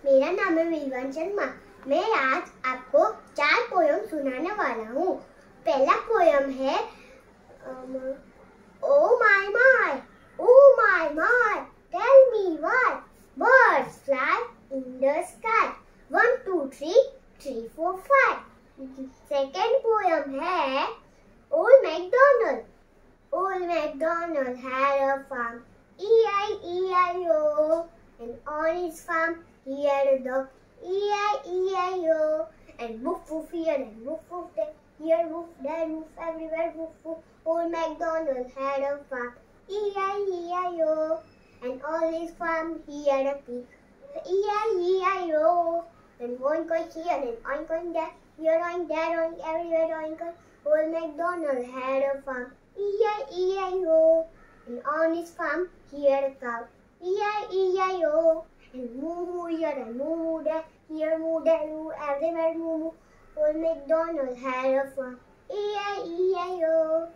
मेरा नाम है विवान शर्मा। मैं आज आपको 4 पोयम सुनाने वाला हूँ। पहला पोयम है O my my tell me why birds fly in the sky 1 2 3 3 4 5। Second poem है old MacDonald. Old MacDonald had a farm, E-I-E-I-O, and on his farm he had a dog, E-I-E-I-O, and woof woof here and woof woof there, here woof, there woof, everywhere woof woof. Old MacDonald had a farm, E-I-E-I-O, and on his farm he had a pig, E-I-E-I-O, and oink oink here and oink oink there, here oink, there oink, everywhere oink oink. Old MacDonald had a farm, E-I-E-I-O, and on his farm he had a cow, E-I-E-I-O, and moo moo here and moo moo there, here moo there moo, everywhere moo moo. Old MacDonald had a farm, E-I-E-I-O.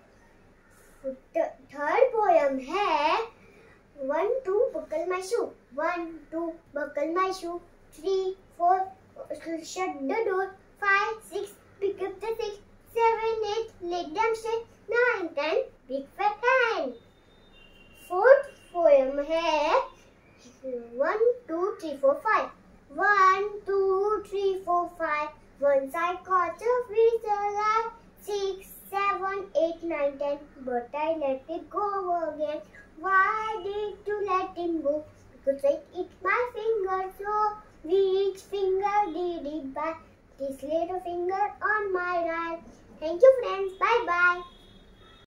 Third poem है 1 2 buckle my shoe, 1 2 buckle my shoe, 3 4 shut the door, 5 6 pick up the 6 7 8 let them stay, 9 10 big fat hand. Fourth poem है 1 2 3 4 5, 1 2 3 4 5. Once I caught a fish alive, 6 7 8 9 10, but I let it go again. Why did you let him go? Because I eat my finger, so which finger did it bite? This little finger on my right. Thank you friends. Bye bye.